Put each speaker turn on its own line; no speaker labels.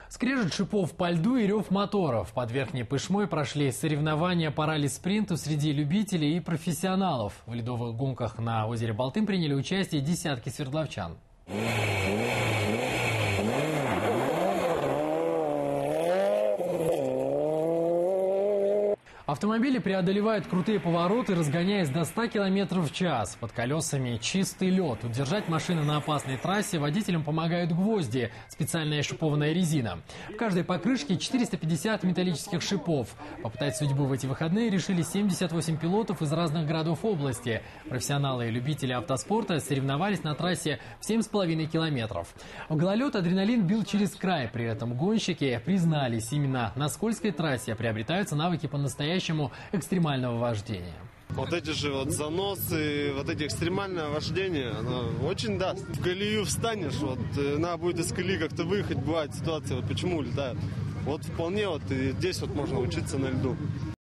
Скрежет шипов по льду и рев моторов. Под Верхней Пышмой прошли соревнования по ралли-спринту среди любителей и профессионалов. В ледовых гонках на озере Балтым приняли участие десятки свердловчан. Автомобили преодолевают крутые повороты, разгоняясь до 100 км в час. Под колесами чистый лед. Удержать машины на опасной трассе водителям помогают гвозди, специальная шипованная резина. В каждой покрышке 450 металлических шипов. Попытать судьбу в эти выходные решили 78 пилотов из разных городов области. Профессионалы и любители автоспорта соревновались на трассе в 7,5 километров. В гололед адреналин бил через край. При этом гонщики признались, именно на скользкой трассе приобретаются навыки по-настоящему экстремального вождения.
Вот эти же вот заносы, вот эти экстремальное вождение, оно очень даст. В колею встанешь, вот надо будет из колеи как-то выехать, бывает ситуация, вот почему улетают. Вот вполне вот и здесь вот можно учиться на льду.